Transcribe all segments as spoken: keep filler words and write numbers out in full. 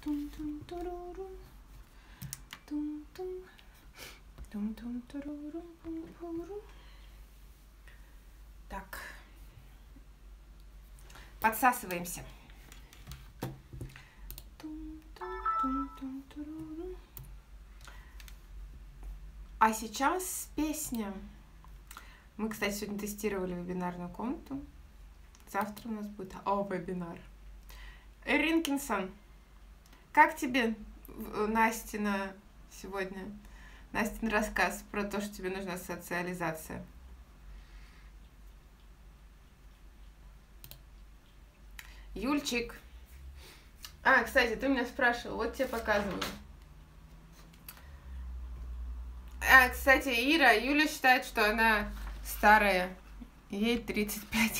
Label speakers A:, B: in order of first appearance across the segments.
A: Так. Подсасываемся. А сейчас песня. Мы, кстати, сегодня тестировали вебинарную комнату. Завтра у нас будет о, вебинар. Ринкинсон, как тебе Настина сегодня? Настин рассказ про то, что тебе нужна социализация. Юльчик. А, кстати, ты меня спрашивал, вот тебе показываю. А, кстати, Ира, Юля считает, что она старая. Ей тридцать пять.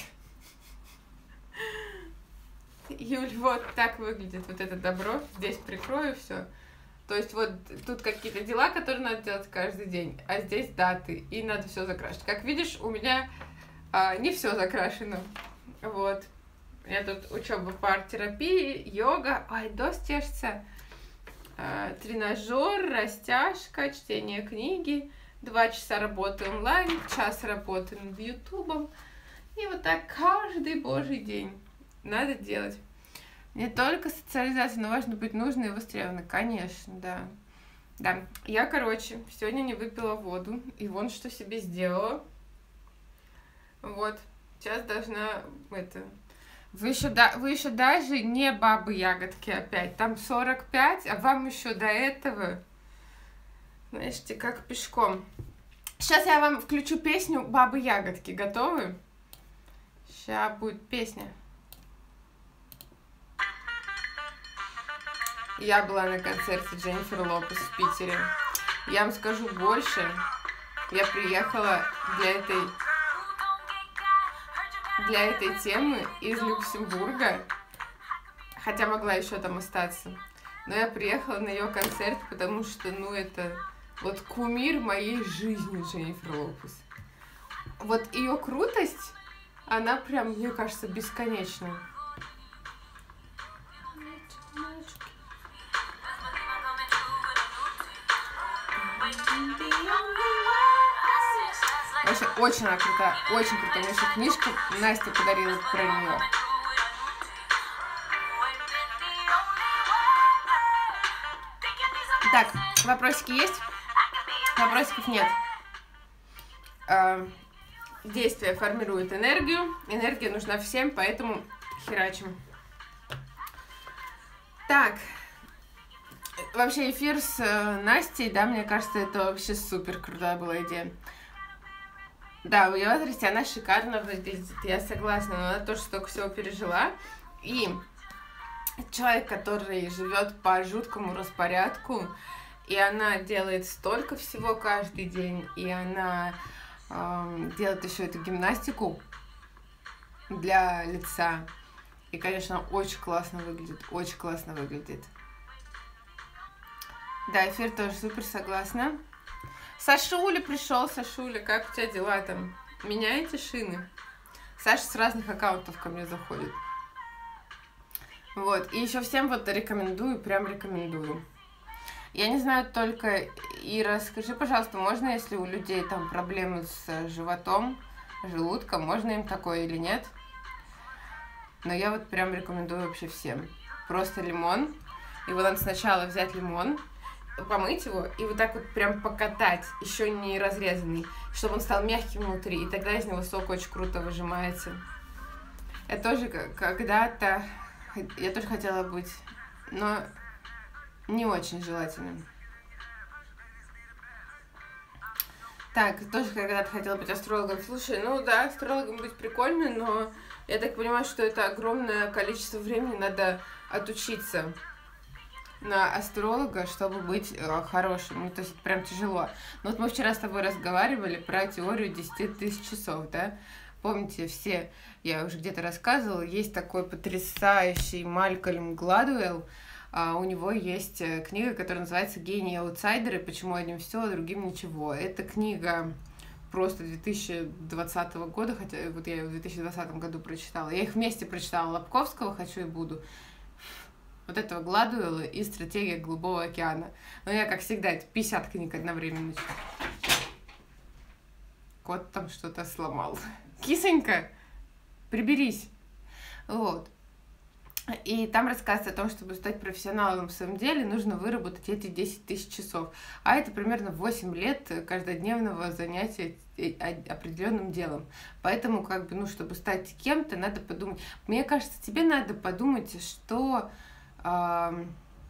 A: Юль, вот так выглядит вот это добро. Здесь прикрою все. То есть вот тут какие-то дела, которые надо делать каждый день, а здесь даты, и надо все закрашивать. Как видишь, у меня а, не все закрашено. Вот. У меня тут учеба по арт-терапии, йога, ай, дождь тешится, а, тренажер, растяжка, чтение книги, два часа работы онлайн, час работы над ютубом. И вот так каждый божий день надо делать. Не только социализация, но важно быть нужной и востребованной. Конечно, да. Да, я, короче, сегодня не выпила воду, и вон что себе сделала. Вот, сейчас должна, это... Вы еще, да, вы еще даже не бабы-ягодки опять, там сорок пять, а вам еще до этого, знаете, как пешком. Сейчас я вам включу песню «Бабы-ягодки». Готовы? Сейчас будет песня. Я была на концерте Дженнифер Лопес в Питере. Я вам скажу больше. Я приехала для этой, для этой темы из Люксембурга. Хотя могла еще там остаться. Но я приехала на ее концерт, потому что, ну, это вот кумир моей жизни Дженнифер Лопес. Вот ее крутость, она прям, мне кажется, бесконечна. Вообще, очень она крутая, очень крутая. У меня еще книжка Настя подарила про нее. Так, вопросики есть? Вопросиков нет. Действие формирует энергию. Энергия нужна всем, поэтому херачим. Так. Вообще эфир с Настей, да, мне кажется, это вообще супер крутая была идея. Да, в ее возрасте она шикарно выглядит, я согласна, но она тоже столько всего пережила. И человек, который живет по жуткому распорядку, и она делает столько всего каждый день, и она э, делает еще эту гимнастику для лица. И, конечно, очень классно выглядит, очень классно выглядит. Да, эфир тоже супер, согласна. Сашуля пришел, Сашуля, как у тебя дела там? Меняете шины? Саша с разных аккаунтов ко мне заходит. Вот, и еще всем вот рекомендую, прям рекомендую. Я не знаю только, Ира, скажи, пожалуйста, можно, если у людей там проблемы с животом, желудком, можно им такое или нет? Но я вот прям рекомендую вообще всем. Просто лимон. И вот надо сначала взять лимон, помыть его и вот так вот прям покатать, еще не разрезанный, чтобы он стал мягким внутри, и тогда из него сок очень круто выжимается. Я тоже когда-то, я тоже хотела быть, но не очень желательным. Так, тоже когда-то хотела быть астрологом. Слушай, ну да, астрологом быть прикольно, но я так понимаю, что это огромное количество времени надо отучиться на астролога, чтобы быть э, хорошим. Ну, то есть прям тяжело. Но вот мы вчера с тобой разговаривали про теорию десяти тысяч часов, да? Помните, все, я уже где-то рассказывала, есть такой потрясающий Малькольм Гладуэлл. А у него есть книга, которая называется «Гении и аутсайдеры. Почему одним все, а другим ничего». Эта книга просто две тысячи двадцатого года, хотя вот я ее в две тысячи двадцатом году прочитала. Я их вместе прочитала, Лобковского «Хочу и буду». Вот этого Гладуэлла и «Стратегия Голубого океана». Но я, как всегда, это пятьдесят книг одновременно читаю. Кот там что-то сломал. Кисонька, приберись. Вот. И там рассказывается о том, чтобы стать профессионалом в своем деле, нужно выработать эти десять тысяч часов. А это примерно восемь лет каждодневного занятия определенным делом. Поэтому, как бы, ну, чтобы стать кем-то, надо подумать. Мне кажется, тебе надо подумать, что э,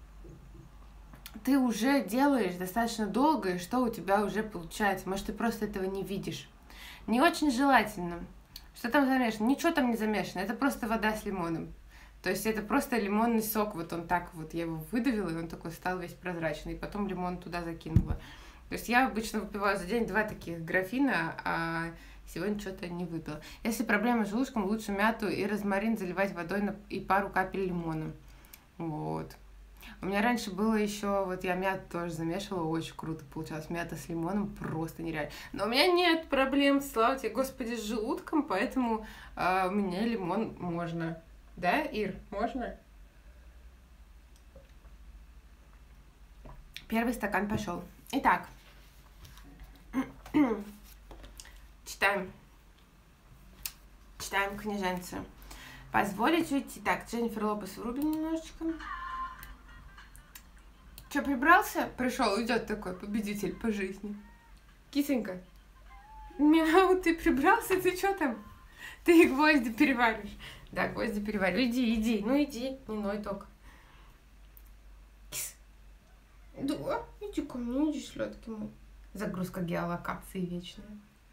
A: ты уже делаешь достаточно долго, и что у тебя уже получается. Может, ты просто этого не видишь. Не очень желательно. Что там замешано? Ничего там не замешано. Это просто вода с лимоном. То есть это просто лимонный сок, вот он так вот, я его выдавила, и он такой стал весь прозрачный, и потом лимон туда закинула. То есть я обычно выпиваю за день два таких графина, а сегодня что-то не выпила. Если проблема с желудком, лучше мяту и розмарин заливать водой на... и пару капель лимона. Вот. У меня раньше было еще, вот я мяту тоже замешивала, очень круто получалось. Мята с лимоном просто нереально. Но у меня нет проблем, слава тебе, Господи, с желудком, поэтому э, мне лимон можно. Да, Ир, можно? Первый стакан пошел. Итак, читаем. Читаем книженцию. Позволить уйти. Так, Дженнифер Лопес врубим немножечко. Че, прибрался? Пришел, идет такой победитель по жизни. Кисонька. Мяу, ты прибрался? Ты что там? Ты гвозди переваришь. Да, гвозди переварю. Иди, иди, ну иди, не ной только. Кис. Да, иди ко мне, иди, сладкий мой. Загрузка геолокации вечная.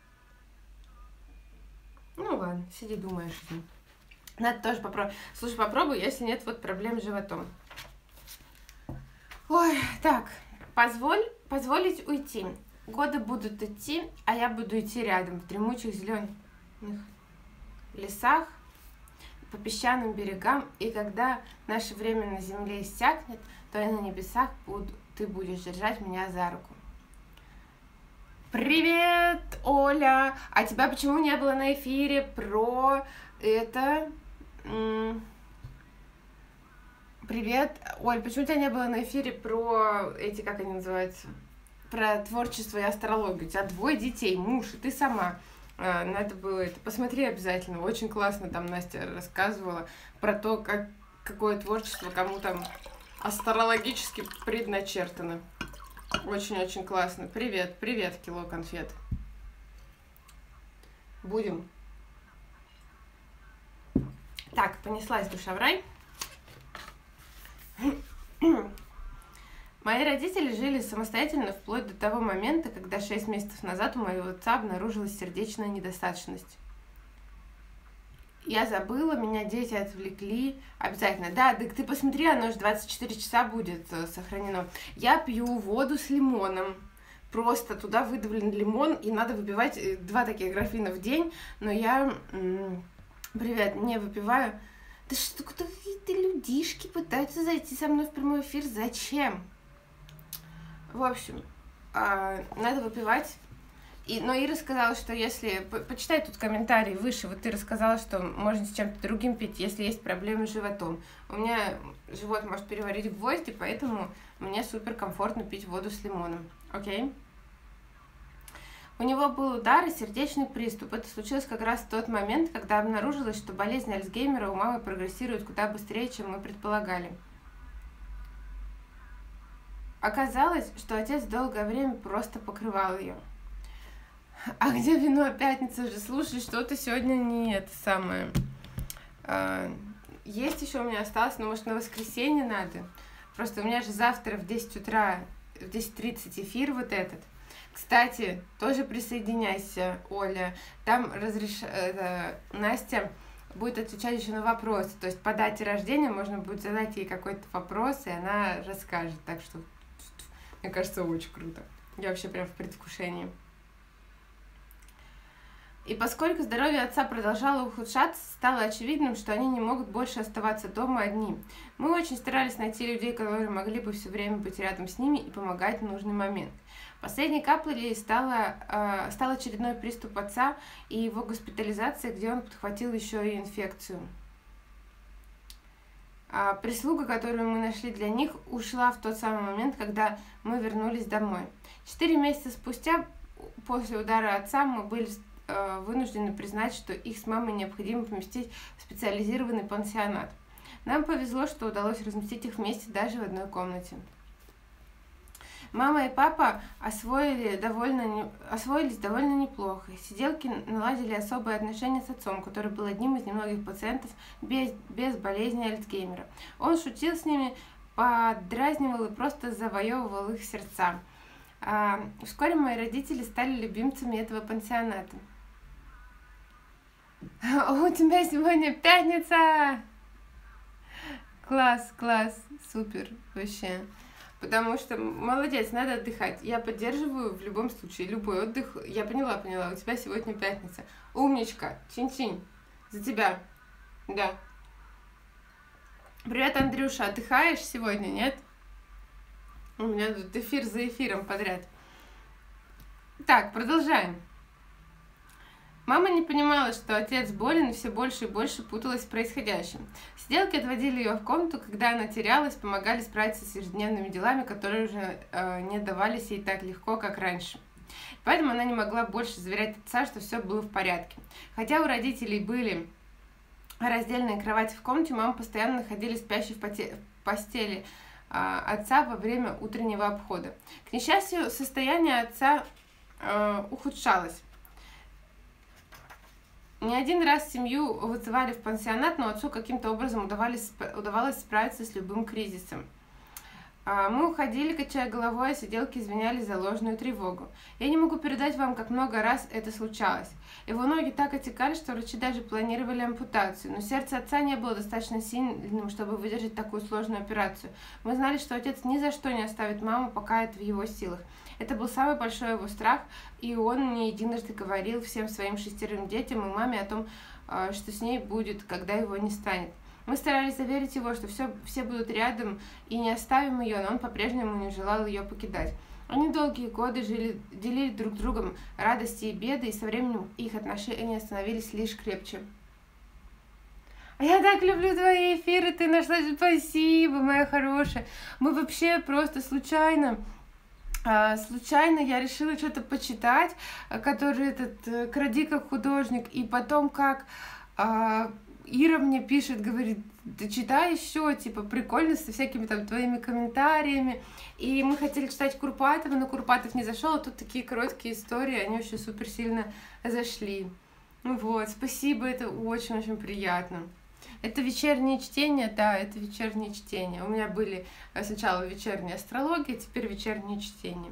A: Ну ладно, сиди, думаешь. Надо тоже попробовать. Слушай, попробуй, если нет вот проблем с животом. Ой, так, позволь, позволить уйти. Годы будут идти, а я буду идти рядом, в дремучих зеленых лесах, по песчаным берегам, и когда наше время на земле иссякнет, то и на небесах буду, ты будешь держать меня за руку. Привет, Оля! А тебя почему не было на эфире про это? Привет, Оль, почему тебя не было на эфире про эти, как они называются, про творчество и астрологию? У тебя двое детей, муж, и ты сама. Надо было это, посмотри обязательно, очень классно там Настя рассказывала про то, как, какое творчество кому там астрологически предначертано. Очень-очень классно. Привет, привет, кило конфет. Будем. Так, понеслась душа в рай. Мои родители жили самостоятельно вплоть до того момента, когда шесть месяцев назад у моего отца обнаружилась сердечная недостаточность. Я забыла, меня дети отвлекли. Обязательно. Да, так ты посмотри, оно же двадцать четыре часа будет сохранено. Я пью воду с лимоном. Просто туда выдавлен лимон, и надо выпивать два таких графина в день. Но я, привет, не выпиваю. Да что, какие-то людишки пытаются зайти со мной в прямой эфир. Зачем? В общем, надо выпивать. И, но Ира сказала, что если... По, почитай тут комментарий выше. Вот ты рассказала, что можно с чем-то другим пить, если есть проблемы с животом. У меня живот может переварить гвозди, поэтому мне супер комфортно пить воду с лимоном. Окей? У него был удар и сердечный приступ. Это случилось как раз в тот момент, когда обнаружилось, что болезнь Альцгеймера у мамы прогрессирует куда быстрее, чем мы предполагали. Оказалось, что отец долгое время просто покрывал ее. А где вино? Пятница же. Слушай, что-то сегодня не это самое. А, есть еще у меня осталось, но может на воскресенье надо. Просто у меня же завтра в десять утра, в десять тридцать эфир вот этот. Кстати, тоже присоединяйся, Оля. Там разреш... это, Настя будет отвечать еще на вопросы. То есть по дате рождения можно будет задать ей какой-то вопрос, и она расскажет. Так что, мне кажется, очень круто. Я вообще прям в предвкушении. И поскольку здоровье отца продолжало ухудшаться, стало очевидным, что они не могут больше оставаться дома одни. Мы очень старались найти людей, которые могли бы все время быть рядом с ними и помогать в нужный момент. Последней каплей стала, э, стал очередной приступ отца и его госпитализация, где он подхватил еще и инфекцию. А прислуга, которую мы нашли для них, ушла в тот самый момент, когда мы вернулись домой. Четыре месяца спустя, после удара отца, мы были э, вынуждены признать, что их с мамой необходимо поместить в специализированный пансионат. Нам повезло, что удалось разместить их вместе даже в одной комнате. Мама и папа освоили довольно, освоились довольно неплохо. Сиделки наладили особые отношения с отцом, который был одним из немногих пациентов без, без болезни Альцгеймера. Он шутил с ними, поддразнивал и просто завоевывал их сердца. А, вскоре мои родители стали любимцами этого пансионата. У тебя сегодня пятница! Класс, класс, супер, вообще. Потому что, молодец, надо отдыхать. Я поддерживаю в любом случае, любой отдых. Я поняла, поняла, у тебя сегодня пятница. Умничка, чин-чин, за тебя. Да. Привет, Андрюша, отдыхаешь сегодня, нет? У меня тут эфир за эфиром подряд. Так, продолжаем. Мама не понимала, что отец болен, и все больше и больше путалась в происходящем. Сиделки отводили ее в комнату, когда она терялась, помогали справиться с ежедневными делами, которые уже э, не давались ей так легко, как раньше. Поэтому она не могла больше заверять отца, что все было в порядке. Хотя у родителей были раздельные кровати в комнате, мама постоянно находилась спящей в, поте- в постели э, отца во время утреннего обхода. К несчастью, состояние отца э, ухудшалось. Не один раз семью вызывали в пансионат, но отцу каким-то образом удавалось, удавалось справиться с любым кризисом. Мы уходили, качая головой, а сиделки извинялись за ложную тревогу. Я не могу передать вам, как много раз это случалось. Его ноги так отекали, что врачи даже планировали ампутацию, но сердце отца не было достаточно сильным, чтобы выдержать такую сложную операцию. Мы знали, что отец ни за что не оставит маму, пока это в его силах. Это был самый большой его страх, и он не единожды говорил всем своим шестерым детям и маме о том, что с ней будет, когда его не станет. Мы старались заверить его, что все, все будут рядом и не оставим ее, но он по-прежнему не желал ее покидать. Они долгие годы жили, делили друг с другом радости и беды, и со временем их отношения становились лишь крепче. Я так люблю твои эфиры, ты нашла, спасибо, моя хорошая. Мы вообще просто случайно... Случайно я решила что-то почитать, который этот «Кради как художник», и потом как а, Ира мне пишет, говорит, ты читай еще, типа, прикольно, со всякими там твоими комментариями, и мы хотели читать Курпатова, но Курпатов не зашел, а тут такие короткие истории, они вообще супер сильно зашли. Ну вот, спасибо, это очень-очень приятно. Это вечернее чтение, да, это вечернее чтение. У меня были сначала вечерняя астрология, теперь вечернее чтение.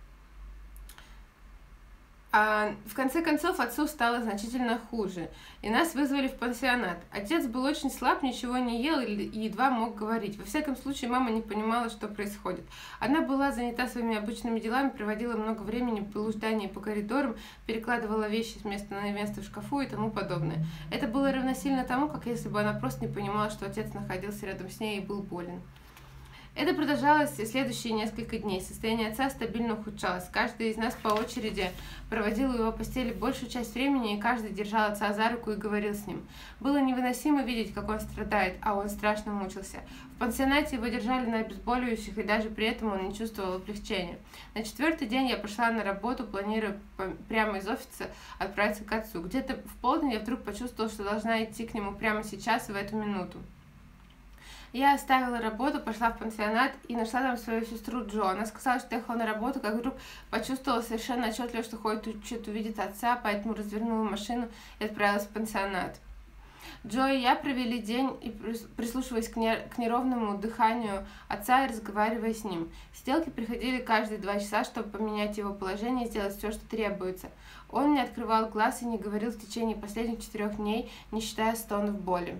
A: А в конце концов отцу стало значительно хуже, и нас вызвали в пансионат. Отец был очень слаб, ничего не ел и едва мог говорить. Во всяком случае, мама не понимала, что происходит. Она была занята своими обычными делами, проводила много времени в блуждании по коридорам, перекладывала вещи с места на место в шкафу и тому подобное. Это было равносильно тому, как если бы она просто не понимала, что отец находился рядом с ней и был болен. Это продолжалось и следующие несколько дней. Состояние отца стабильно ухудшалось. Каждый из нас по очереди проводил в его постели большую часть времени, и каждый держал отца за руку и говорил с ним. Было невыносимо видеть, как он страдает, а он страшно мучился. В пансионате его держали на обезболивающих, и даже при этом он не чувствовал облегчения. На четвертый день я пошла на работу, планируя прямо из офиса отправиться к отцу. Где-то в полдень я вдруг почувствовала, что должна идти к нему прямо сейчас и в эту минуту. Я оставила работу, пошла в пансионат и нашла там свою сестру Джо. Она сказала, что ехала на работу, как вдруг почувствовала совершенно отчетливо, что хочет увидеть отца, поэтому развернула машину и отправилась в пансионат. Джо и я провели день, и прислушиваясь к, не, к неровному дыханию отца и разговаривая с ним. Сиделки приходили каждые два часа, чтобы поменять его положение и сделать все, что требуется. Он не открывал глаз и не говорил в течение последних четырех дней, не считая стонов боли.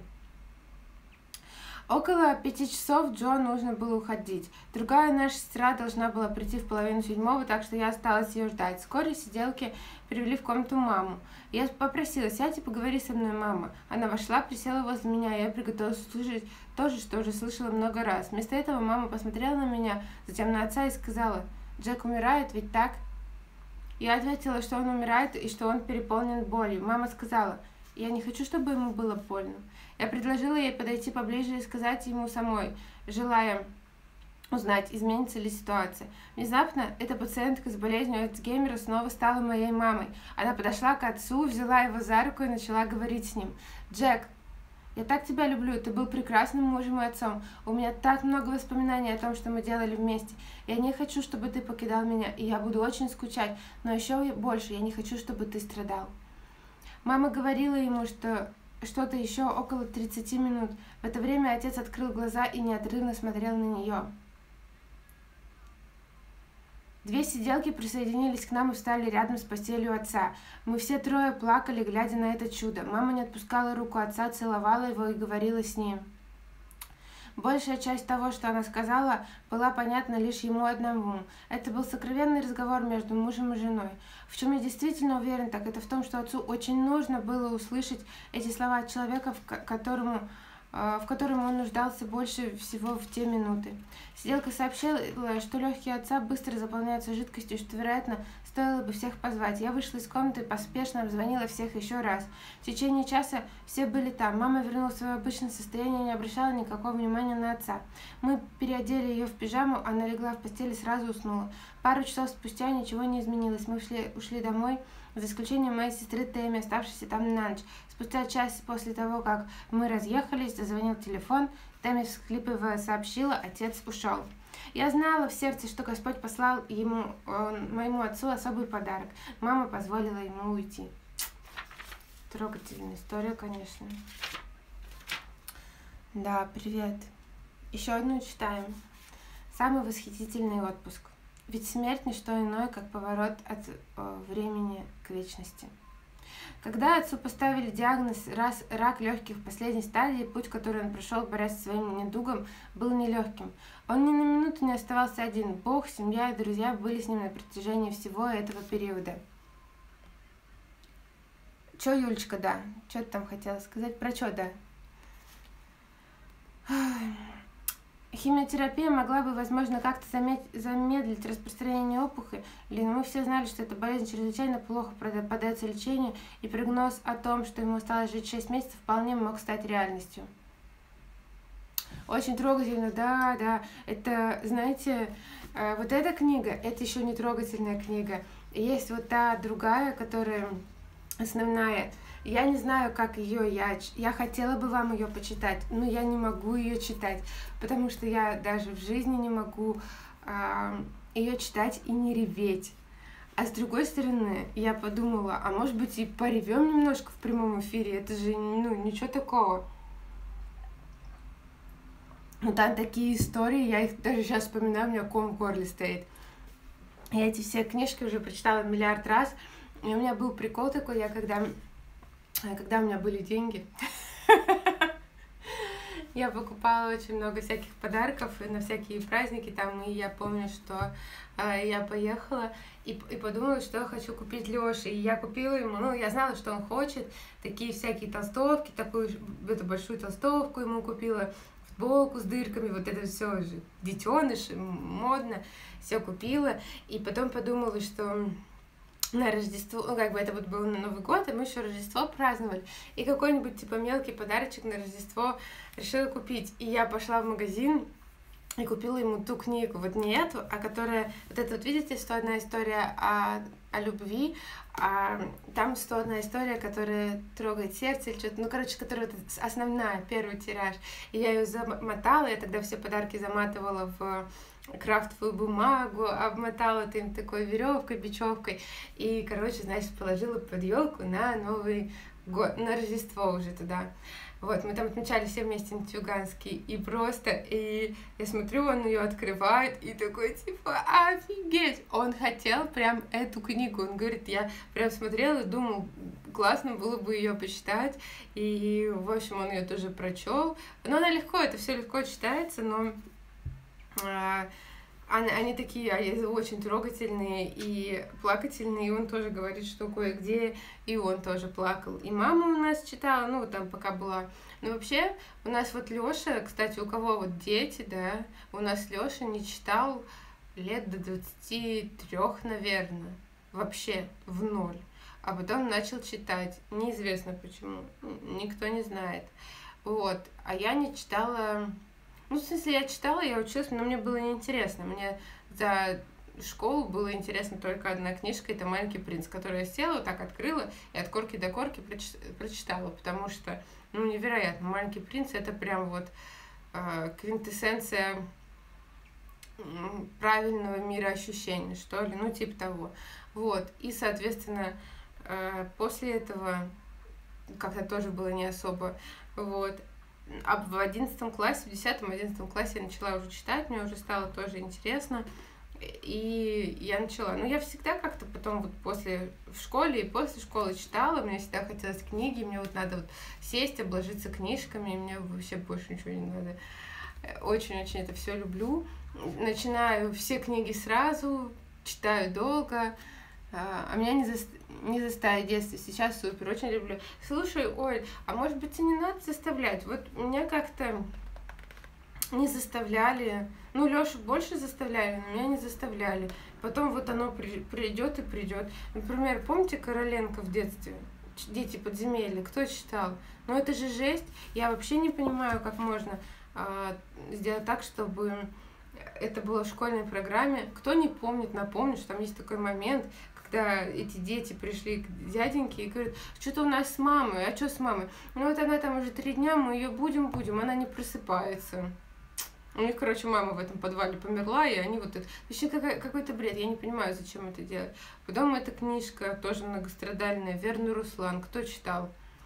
A: Около пяти часов Джо нужно было уходить. Другая наша сестра должна была прийти в половину седьмого, так что я осталась ее ждать. Вскоре сиделки привели в комнату маму. Я попросила: сядь и поговори со мной, мама. Она вошла, присела возле меня, и я приготовилась услышать то же, что уже слышала много раз. Вместо этого мама посмотрела на меня, затем на отца и сказала: «Джек умирает, ведь так?» Я ответила, что он умирает и что он переполнен болью. Мама сказала:
B: Я не хочу, чтобы ему было больно. Я предложила ей подойти поближе и сказать ему самой, желая узнать, изменится ли ситуация. Внезапно эта пациентка с болезнью Альцгеймера снова стала моей мамой. Она подошла к отцу, взяла его за руку и начала говорить с ним. «Джек, я так тебя люблю, ты был прекрасным мужем и отцом. У меня так много воспоминаний о том, что мы делали вместе. Я не хочу, чтобы ты покидал меня, и я буду очень скучать, но еще больше я не хочу, чтобы ты страдал». Мама говорила ему, что что-то еще около тридцати минут. В это время отец открыл глаза и неотрывно смотрел на нее. Две сиделки присоединились к нам и встали рядом с постелью отца. Мы все трое плакали, глядя на это чудо. Мама не отпускала руку отца, целовала его и говорила с ним. Большая часть того, что она сказала, была понятна лишь ему одному. Это был сокровенный разговор между мужем и женой. В чем я действительно уверен, так это в том, что отцу очень нужно было услышать эти слова от человека, в которому... в котором он нуждался больше всего в те минуты. Сиделка сообщила, что легкие отца быстро заполняются жидкостью, что, вероятно, стоило бы всех позвать. Я вышла из комнаты и поспешно обзвонила всех еще раз. В течение часа все были там. Мама вернулась в свое обычное состояние и не обращала никакого внимания на отца. Мы переодели ее в пижаму, она легла в постель и сразу уснула. Пару часов спустя ничего не изменилось. Мы ушли, ушли домой, за исключением моей сестры Тэмми, оставшейся там на ночь. Спустя час после того, как мы разъехались, зазвонил телефон. Тэмми, всхлипывая, сообщила, отец ушел. Я знала в сердце, что Господь послал ему, он, моему отцу особый подарок. Мама позволила ему уйти. Трогательная история, конечно. Да, привет. Еще одну читаем. Самый восхитительный отпуск. Ведь смерть не что иное, как поворот от э, времени к вечности. Когда отцу поставили диагноз раз, рак легких в последней стадии, путь, который он прошел, борясь со своим недугом, был нелегким. Он ни на минуту не оставался один. Бог, семья и друзья были с ним на протяжении всего этого периода. Чё, Юлечка, да? Чё ты там хотела сказать? Про чё, да? Химиотерапия могла бы, возможно, как-то замедлить распространение опухоли, но мы все знали, что эта болезнь чрезвычайно плохо поддается лечению, и прогноз о том, что ему осталось жить шесть месяцев, вполне мог стать реальностью. Очень трогательно, да, да. Это, знаете, вот эта книга, это еще не трогательная книга. Есть вот та другая, которая основная. Я не знаю, как ее я... Я хотела бы вам ее почитать, но я не могу ее читать, потому что я даже в жизни не могу э, ее читать и не реветь. А с другой стороны, я подумала, а может быть и поревем немножко в прямом эфире, это же, ну, ничего такого. Ну, там такие истории, я их даже сейчас вспоминаю, у меня ком в горле стоит. Я эти все книжки уже прочитала миллиард раз, и у меня был прикол такой, я когда... Когда у меня были деньги, я покупала очень много всяких подарков на всякие праздники там, и я помню, что э, я поехала и, и подумала, что я хочу купить Лёше, и я купила ему, ну, я знала, что он хочет, такие всякие толстовки, такую эту большую толстовку ему купила, футболку с дырками, вот это все же детеныш, модно, все купила, и потом подумала, что на Рождество, ну, как бы это вот был на Новый год, и мы еще Рождество праздновали, и какой-нибудь, типа, мелкий подарочек на Рождество решила купить, и я пошла в магазин и купила ему ту книгу, вот не эту, а которая, вот это вот, видите, сто одна история о, о любви, а там сто одна история, которая трогает сердце или что-то, ну, короче, которая вот основная, первый тираж, и я ее замотала, я тогда все подарки заматывала в крафтовую бумагу, обмотала им такой веревкой, бечевкой, и, короче, значит, положила под елку на Новый год, на Рождество уже туда. Вот, мы там отмечали все вместе на Тюганский, и просто, и я смотрю, он ее открывает, и такой, типа, офигеть! Он хотел прям эту книгу, он говорит, я прям смотрела и думал, классно было бы ее почитать, и, в общем, он ее тоже прочел. Но она легко, это все легко читается, но Они, они такие очень трогательные и плакательные, и он тоже говорит, что кое-где и он тоже плакал. И мама у нас читала, ну, там пока была. Но вообще у нас вот Лёша, кстати, у кого вот дети, да, у нас Лёша не читал лет до двадцати трёх, наверное, вообще в ноль. а потом начал читать. Неизвестно почему, никто не знает. Вот, а я не читала... Ну, в смысле, я читала, я училась, но мне было неинтересно. Мне за школу было интересно только одна книжка, это «Маленький принц», которую я села, вот так открыла и от корки до корки прочитала, потому что, ну, невероятно, «Маленький принц» — это прям вот э, квинтэссенция правильного мироощущения, что ли, ну, типа того. Вот, и, соответственно, э, после этого как-то тоже было не особо, вот. А в одиннадцатом классе, в десятом-одиннадцатом классе я начала уже читать, мне уже стало тоже интересно, и я начала. Ну, я всегда как-то потом вот после, в школе и после школы читала, мне всегда хотелось книги, мне вот надо вот сесть, обложиться книжками, и мне вообще больше ничего не надо. Очень-очень это все люблю. Начинаю все книги сразу, читаю долго, а меня не, за... не заставить в детстве, сейчас супер, очень люблю. Слушай, Оль, а может быть и не надо заставлять? Вот меня как-то не заставляли, ну, Лёшу больше заставляли, но меня не заставляли. Потом вот оно при... придет и придет. Например, помните Короленко в детстве? «Дети подземелья», кто читал? Ну, это же жесть. Я вообще не понимаю, как можно а, сделать так, чтобы это было в школьной программе. Кто не помнит, напомню, что там есть такой момент, когда эти дети пришли к дяденьке и говорят: что-то у нас с мамой, а что с мамой? Ну вот она там уже три дня, мы ее будем-будем, она не просыпается. У них, короче, мама в этом подвале померла, и они вот это... Вообще какой-то бред, я не понимаю, зачем это делать. Потом эта книжка, тоже многострадальная, «Верный Руслан». Кто читал?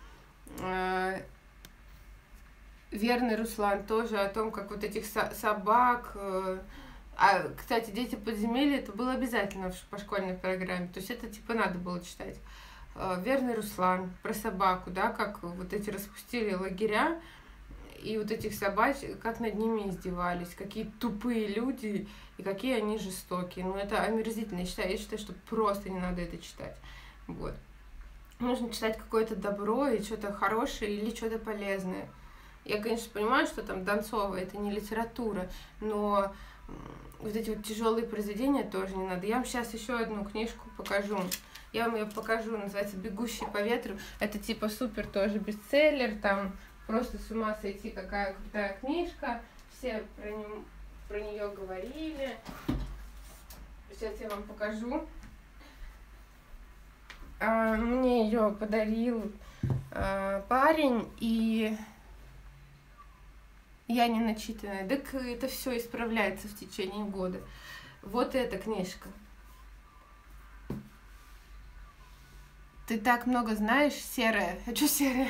B: «Верный Руслан» тоже о том, как вот этих со- собак... А, кстати, «Дети подземелья» это было обязательно по школьной программе, то есть это типа надо было читать. «Верный Руслан» про собаку, да, как вот эти распустили лагеря, и вот этих собачек, как над ними издевались, какие тупые люди и какие они жестокие. Ну, это омерзительно. Я считаю, я считаю, что просто не надо это читать. Вот. Нужно читать какое-то добро и что-то хорошее или что-то полезное. Я, конечно, понимаю, что там Донцова — это не литература, но вот эти вот тяжелые произведения тоже не надо. Я вам сейчас еще одну книжку покажу. Я вам ее покажу, называется «Бегущий по ветру». Это типа супер тоже бестселлер, там просто с ума сойти, какая крутая книжка. Все про, не, про нее говорили. Сейчас я вам покажу. А, мне ее подарил а, парень, и я не начитанная. Так это все исправляется в течение года. Вот эта книжка. Ты так много знаешь, серая. А что серая?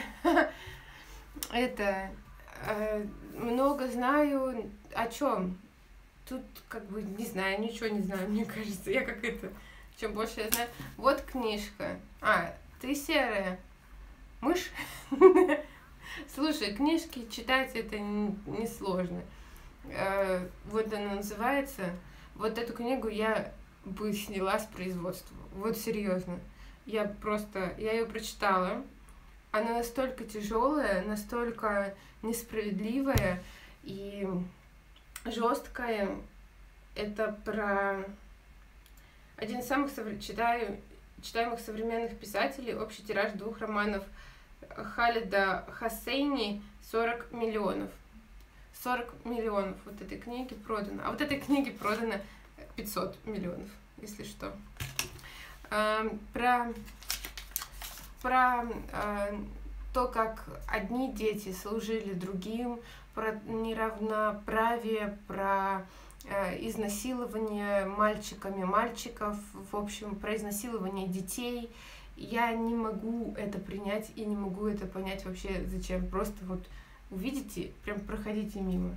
B: Это э, много знаю о чем. Тут как бы не знаю, ничего не знаю, мне кажется. Я как это, чем больше я знаю. Вот книжка. А, ты серая. Мышь? Слушай, книжки читать это несложно. Э, вот она называется. Вот эту книгу я бы сняла с производства. Вот серьезно. Я просто, я ее прочитала. Она настолько тяжелая, настолько несправедливая и жесткая. Это про один из самых совре... читаю... читаемых современных писателей, общий тираж двух романов Халида Хоссейни сорок миллионов. сорок миллионов вот этой книги продано. А вот этой книги продано пятьсот миллионов, если что. А, про... про э, то, как одни дети служили другим, про неравноправие, про э, изнасилование мальчиками мальчиков, в общем, про изнасилование детей. Я не могу это принять и не могу это понять вообще зачем. Просто вот увидите, прям проходите мимо.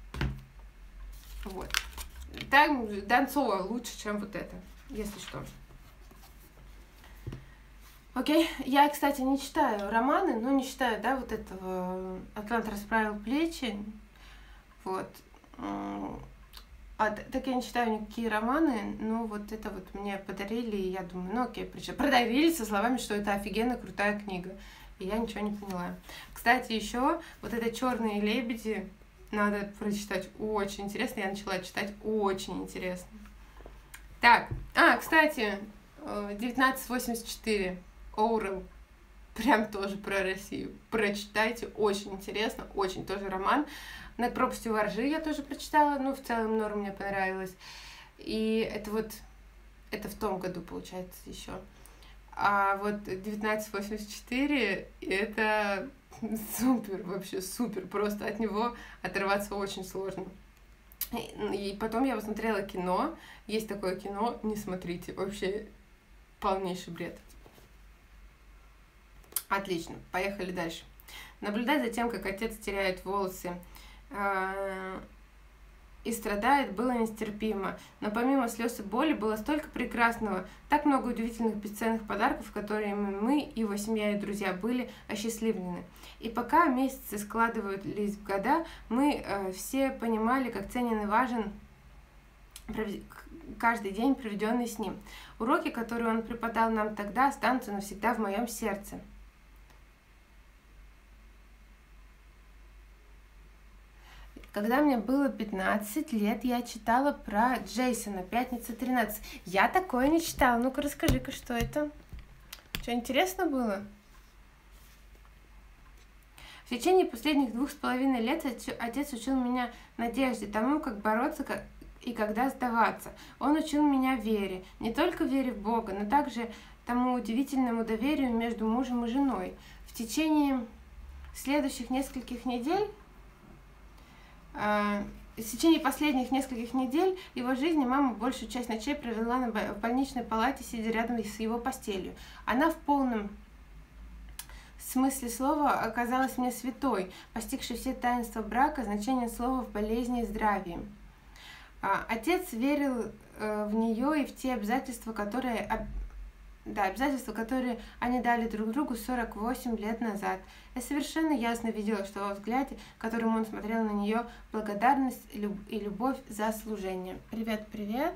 B: Вот. Там Донцова лучше, чем вот это, если что. Окей, okay. Я, кстати, не читаю романы, но не читаю, да, вот этого «Атлант расправил плечи», вот. А, так я не читаю никакие романы, но вот это вот мне подарили, и я думаю, ну окей, причем подарили со словами, что это офигенно крутая книга, и я ничего не поняла. Кстати, еще вот это «Черные лебеди» надо прочитать, очень интересно, я начала читать, очень интересно. Так, а, кстати, девятнадцать восемьдесят четыре. Оурел. Прям тоже про Россию. Прочитайте, очень интересно, очень тоже роман. «Над пропастью во ржи» я тоже прочитала, ну, в целом норм мне понравилось. И это вот, это в том году, получается, еще. А вот девятнадцать восемьдесят четыре, это супер, вообще супер, просто от него оторваться очень сложно. И потом я посмотрела кино, есть такое кино, не смотрите, вообще полнейший бред. Отлично, поехали дальше. Наблюдать за тем, как отец теряет волосы э- и страдает, было нестерпимо. Но помимо слез и боли было столько прекрасного, так много удивительных бесценных подарков, которыми мы, его семья и друзья были осчастливлены. И пока месяцы складывались в года, мы э, все понимали, как ценен и важен каждый день, проведенный с ним. Уроки, которые он преподал нам тогда, останутся навсегда в моем сердце. Когда мне было пятнадцать лет, я читала про Джейсона, «Пятница тринадцать». Я такое не читала. Ну-ка, расскажи-ка, что это? Что, интересно было? В течение последних двух с половиной лет отец учил меня надежде, тому, как бороться и когда сдаваться. Он учил меня вере, не только вере в Бога, но также тому удивительному доверию между мужем и женой. В течение следующих нескольких недель В течение последних нескольких недель его жизни мама большую часть ночей провела на в больничной палате, сидя рядом с его постелью. Она в полном смысле слова оказалась мне святой, постигшей все таинства брака, значение слова в болезни и здравии. Отец верил в нее и в те обязательства, которые, да, обязательства, которые они дали друг другу сорок восемь лет назад. Я совершенно ясно видела, что во взгляде, которым он смотрел на нее, благодарность и любовь за служение. Привет, привет.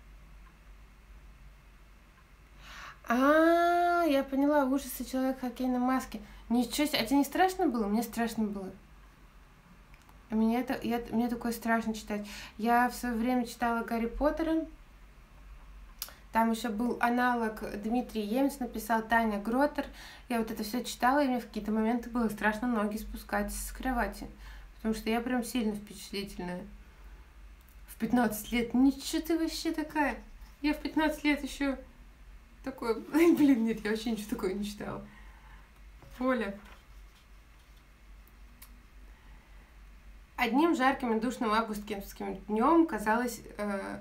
B: А, я поняла, ужасы человека в хоккейной маске. Ничего себе, а тебе не страшно было? Мне страшно было. Мне, это, я, мне такое страшно читать. Я в свое время читала Гарри Поттера. Там еще был аналог, Дмитрий Емец написал, Таня Гротер. Я вот это все читала, и мне в какие-то моменты было страшно ноги спускать с кровати. Потому что я прям сильно впечатлительная. В пятнадцать лет. Ничего ты вообще такая. Я в пятнадцать лет еще такое... Блин, нет, я вообще ничего такое не читала. Поля. Одним жарким и душным августовским днем казалось... Э...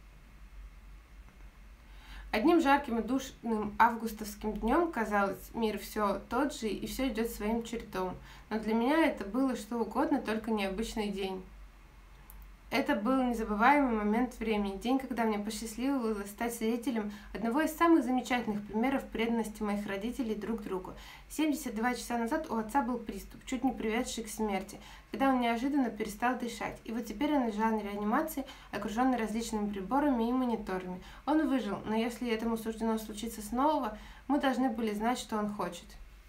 B: Одним жарким и душным августовским днем, казалось, мир все тот же и все идет своим чередом. Но для меня это было что угодно, только необычный день. Это был незабываемый момент времени, день, когда мне посчастливилось стать свидетелем одного из самых замечательных примеров преданности моих родителей друг другу. семьдесят два часа назад у отца был приступ, чуть не приведший к смерти, когда он неожиданно перестал дышать. И вот теперь он лежал на реанимации, окруженный различными приборами и мониторами. Он выжил, но если этому суждено случиться снова, мы должны были знать, что он хочет.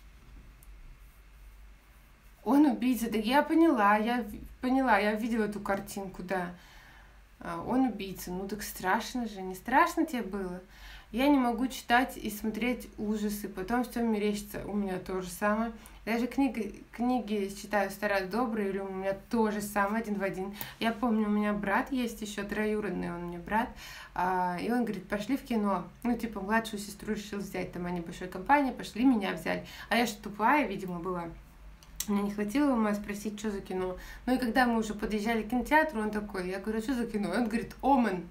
B: Он убийца, да я поняла, я поняла, я видела эту картинку, да. Он убийца, ну так страшно же, не страшно тебе было? Я не могу читать и смотреть ужасы, потом все мерещится, у меня то же самое. Даже книги, книги читаю «Старый добрый», или у меня то же самое, один в один. Я помню, у меня брат есть еще, троюродный он у меня брат, и он говорит, пошли в кино. Ну, типа, младшую сестру решил взять, там они большой компанией, пошли, меня взяли. А я же тупая, видимо, была. Мне не хватило ума спросить, что за кино. Ну и когда мы уже подъезжали к кинотеатру, он такой, я говорю, что за кино? И он говорит, «Омен».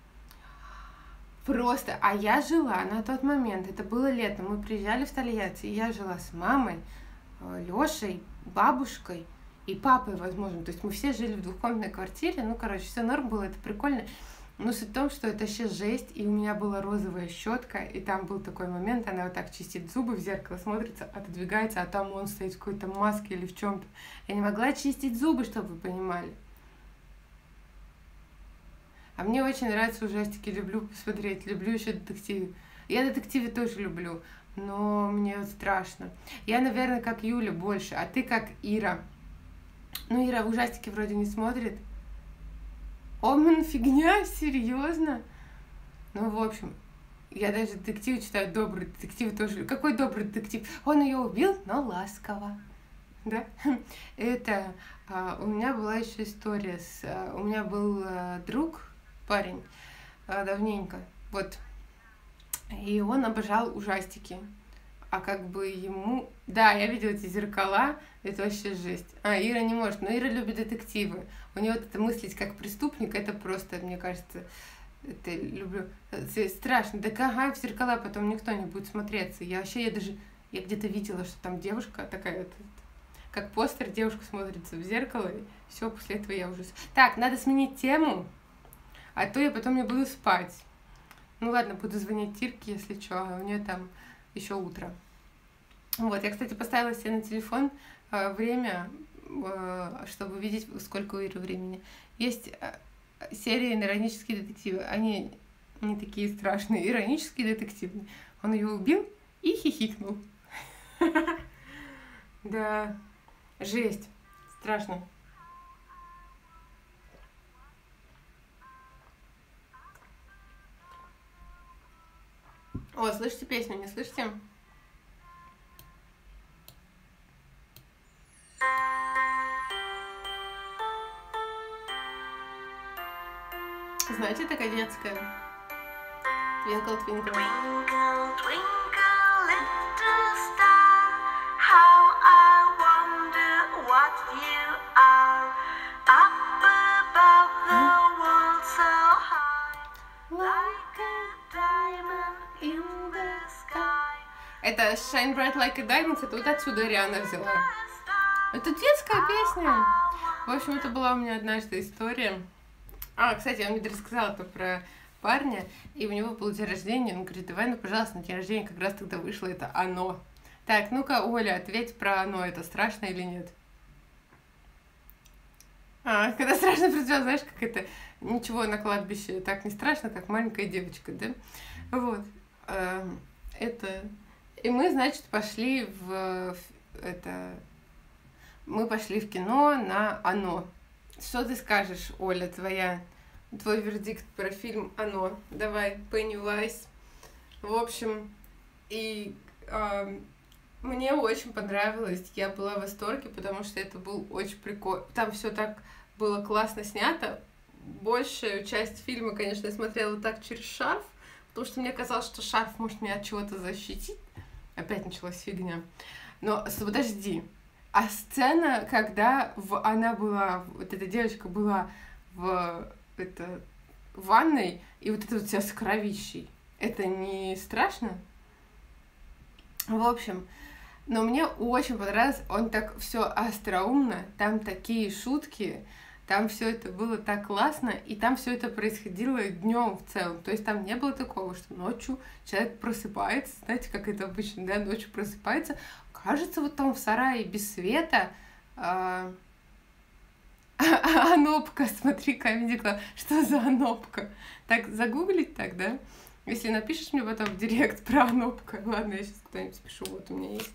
B: Просто, а я жила на тот момент, это было летом, мы приезжали в Тольятти, и я жила с мамой, Лешей, бабушкой и папой, возможно. То есть мы все жили в двухкомнатной квартире, ну, короче, все норм было, это прикольно. Но суть в том, что это сейчас жесть, и у меня была розовая щетка, и там был такой момент, она вот так чистит зубы, в зеркало смотрится, отодвигается, а там он стоит в какой-то маске или в чем-то. Я не могла чистить зубы, чтобы вы понимали. А мне очень нравятся ужастики, люблю посмотреть, люблю еще детективы. Я детективы тоже люблю, но мне вот страшно. Я, наверное, как Юля больше, а ты как Ира. Ну, Ира ужастики вроде не смотрит. Омен фигня, серьезно? Ну, в общем, Я даже детективы читаю, добрый детектив тоже. Какой добрый детектив? Он ее убил, но ласково. Да? Это а, у меня была еще история с... А, у меня был а, друг, парень, а, давненько, вот. И он обожал ужастики. А как бы ему... Да, я видела эти зеркала, это вообще жесть. А, Ира не может, но Ира любит детективы. У нее вот это мыслить как преступник, это просто, мне кажется, это люблю. Это страшно. Да ага, в зеркала потом никто не будет смотреться. Я вообще, я даже, я где-то видела, что там девушка такая, вот, как постер, девушка смотрится в зеркало, и все, после этого я уже... Так, надо сменить тему, а то я потом не буду спать. Ну ладно, буду звонить Тирке, если что, а у нее там еще утро. Вот, я, кстати, поставила себе на телефон э, время, э, чтобы видеть, сколько у Иры времени. Есть э, серии «Иронические детективы». Они не такие страшные. Иронические детективы. Он ее убил и хихикнул. Да, жесть. Страшно. О, слышите песню, не слышите? Знаете, такая детская? Twinkle, twinkle.
C: Twinkle, twinkle, little star, how I wonder what you are. Up above the world so high, like a diamond in the sky.
B: Это Shine Bright Like a Diamond, это вот отсюда Риана взяла. Это детская песня. В общем, это была у меня однажды история. А, кстати, я вам не рассказала-то про парня, и у него был день рождения, он говорит, давай, ну, пожалуйста, на день рождения как раз тогда вышло это «Оно». Так, ну-ка, Оля, ответь про «Оно», это страшно или нет? А, когда страшно представляешь, знаешь, как это, ничего на кладбище так не страшно, как маленькая девочка, да? Вот, это... И мы, значит, пошли в, это... Мы пошли в кино на «Оно». Что ты скажешь, Оля, твоя, твой вердикт про фильм «Оно»? Давай, Pennywise. В общем, и э, мне очень понравилось, я была в восторге, потому что это был очень прикольно. Там все так было классно снято. Большую часть фильма, конечно, я смотрела так через шарф, потому что мне казалось, что шарф может меня от чего-то защитить. Опять началась фигня. Но подожди. А сцена, когда в, она была, вот эта девочка была в, это, в ванной, и вот это вот вся с кровищей, это не страшно? В общем, но мне очень понравилось, он так все остроумно, там такие шутки, там все это было так классно, и там все это происходило днем в целом. То есть там не было такого, что ночью человек просыпается, знаете, как это обычно, да, ночью просыпается, кажется, вот там в сарае без света, а, а, Анопка, смотри, Comedy Club, что за Анопка? Так, загуглить так, да? Если напишешь мне потом в директ про Анопка, ладно, я сейчас куда-нибудь спешу, вот у меня есть.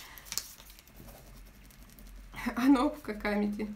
B: Анопка Comedy.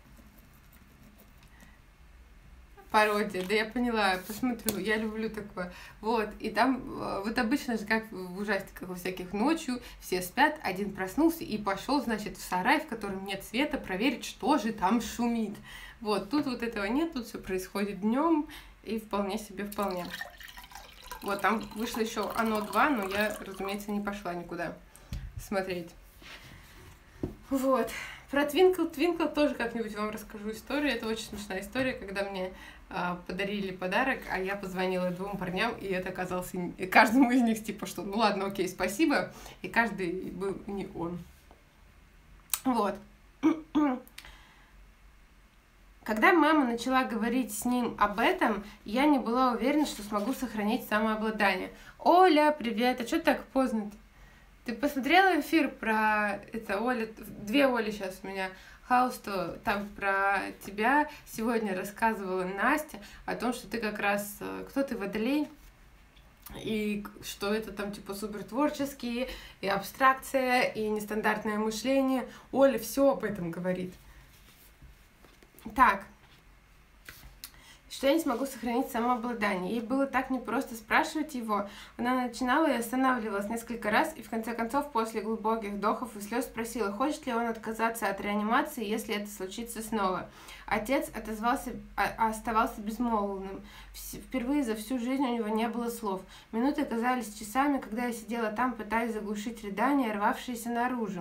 B: Пародия, да я поняла, посмотрю, я люблю такое. Вот, и там, вот обычно же, как в ужастиках во всяких, ночью все спят, один проснулся и пошел, значит, в сарай, в котором нет света, проверить, что же там шумит. Вот, тут вот этого нет, тут все происходит днем и вполне себе вполне. Вот, там вышло еще «Оно два», но я, разумеется, не пошла никуда смотреть. Вот. Про Twinkle Twinkle тоже как-нибудь вам расскажу историю. Это очень смешная история, когда мне э, подарили подарок, а я позвонила двум парням, и это оказался... И каждому из них типа, что ну ладно, окей, спасибо, и каждый был не он. Вот. Когда мама начала говорить с ним об этом, я не была уверена, что смогу сохранить самообладание. Оля, привет, а что так поздно-то? Ты посмотрела эфир про это, Оля, две Оли сейчас у меня, Хаусто, там про тебя сегодня рассказывала Настя о том, что ты как раз, кто ты, Водолей, и что это там типа супер творческие, и абстракция, и нестандартное мышление. Оля все об этом говорит. Так, что я не смогу сохранить самообладание. Ей было так непросто спрашивать его. Она начинала и останавливалась несколько раз, и в конце концов, после глубоких вдохов и слез, спросила, хочет ли он отказаться от реанимации, если это случится снова. Отец отозвался, а, оставался безмолвным. Впервые за всю жизнь у него не было слов. Минуты казались часами, когда я сидела там, пытаясь заглушить рыдания, рвавшиеся наружу.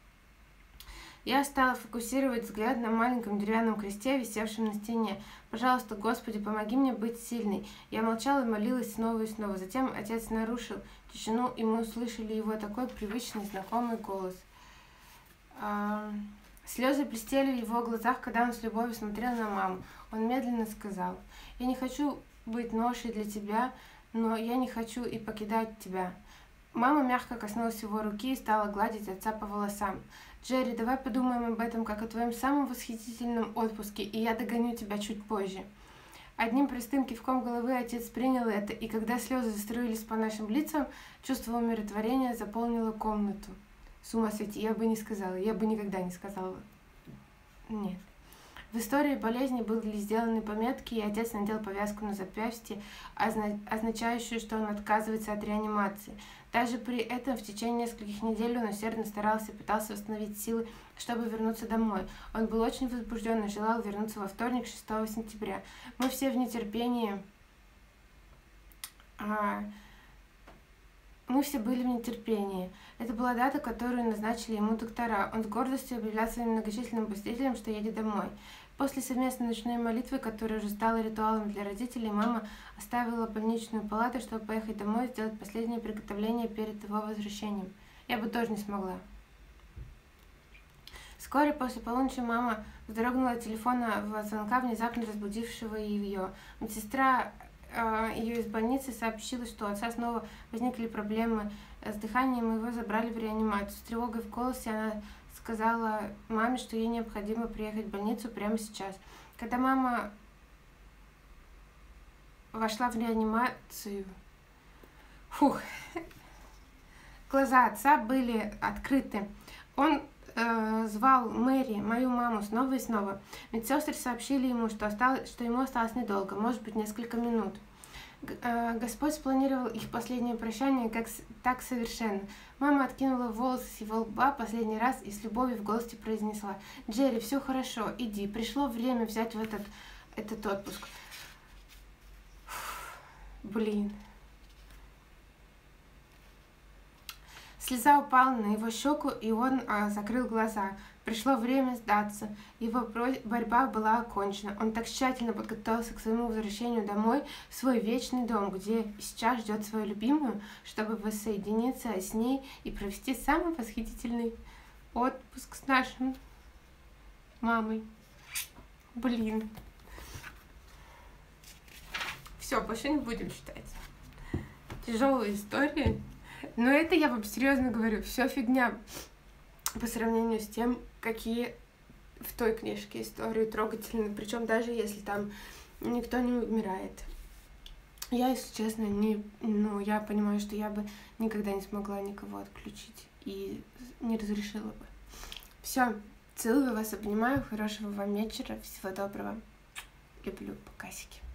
B: Я стала фокусировать взгляд на маленьком деревянном кресте, висевшем на стене. «Пожалуйста, Господи, помоги мне быть сильной». Я молчала и молилась снова и снова. Затем отец нарушил тишину, и мы услышали его такой привычный, знакомый голос. А... Слезы блестели в его глазах, когда он с любовью смотрел на маму. Он медленно сказал, «Я не хочу быть ношей для тебя, но я не хочу и покидать тебя». Мама мягко коснулась его руки и стала гладить отца по волосам. «Джерри, давай подумаем об этом, как о твоем самом восхитительном отпуске, и я догоню тебя чуть позже». Одним простым кивком головы отец принял это, и когда слезы заструились по нашим лицам, чувство умиротворения заполнило комнату. С ума сойти, я бы не сказала, я бы никогда не сказала. Нет. В истории болезни были сделаны пометки, и отец надел повязку на запястье, озна- означающую, что он отказывается от реанимации. Даже при этом в течение нескольких недель он усердно старался и пытался восстановить силы, чтобы вернуться домой. Он был очень возбужден и желал вернуться во вторник, шестого сентября. Мы все в нетерпении... А... Мы все были в нетерпении. Это была дата, которую назначили ему доктора. Он с гордостью объявлял своим многочисленным посетителям, что едет домой. После совместной ночной молитвы, которая уже стала ритуалом для родителей, мама оставила больничную палату, чтобы поехать домой и сделать последние приготовления перед его возвращением. Я бы тоже не смогла. Вскоре после полуночи мама вздрогнула от телефонного звонка, внезапно разбудившего ее. Медсестра ее из больницы сообщила, что у отца снова возникли проблемы с дыханием, и его забрали в реанимацию. С тревогой в голосе она сказала маме, что ей необходимо приехать в больницу прямо сейчас. Когда мама вошла в реанимацию, фух, глаза отца были открыты. Он э, звал Мэри, мою маму, снова и снова. Медсестры сообщили ему, что, осталось, что ему осталось недолго, может быть, несколько минут. Господь спланировал их последнее прощание как так совершенно. Мама откинула волосы с его лба последний раз и с любовью в голосе произнесла: «Джерри, все хорошо, иди, пришло время взять в этот, этот отпуск». Фух, блин. Слеза упала на его щеку, и он а, закрыл глаза. Пришло время сдаться. Его борьба была окончена. Он так тщательно подготовился к своему возвращению домой, в свой вечный дом, где сейчас ждет свою любимую, чтобы воссоединиться с ней и провести самый восхитительный отпуск с нашей мамой. Блин. Все, больше не будем читать тяжелые истории. Но это я вам серьезно говорю, все фигня по сравнению с тем, какие в той книжке истории трогательные, причем даже если там никто не умирает. Я, если честно, не, ну, я понимаю, что я бы никогда не смогла никого отключить и не разрешила бы. Все, целую вас, обнимаю, хорошего вам вечера, всего доброго. Люблю, покасики.